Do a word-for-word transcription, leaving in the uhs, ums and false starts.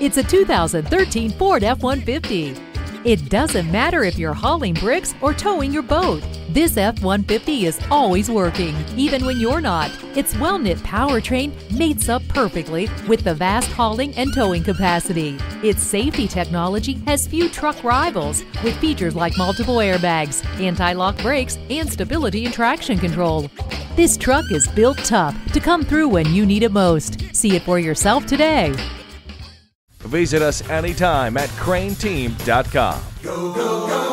It's a two thousand thirteen Ford F one fifty. It doesn't matter if you're hauling bricks or towing your boat. This F one fifty is always working, even when you're not. Its well-knit powertrain mates up perfectly with the vast hauling and towing capacity. Its safety technology has few truck rivals, with features like multiple airbags, anti-lock brakes, and stability and traction control. This truck is built tough to come through when you need it most. See it for yourself today. Visit us anytime at crain team dot com. Go, go, go.